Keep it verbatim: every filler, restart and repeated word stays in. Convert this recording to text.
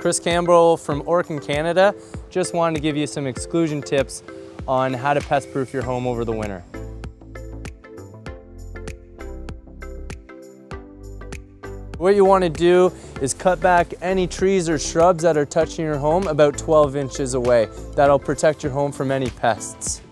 Chris Campbell from Orkin, Canada. Just wanted to give you some exclusion tips on how to pest-proof your home over the winter. What you want to do is cut back any trees or shrubs that are touching your home about twelve inches away. That'll protect your home from any pests.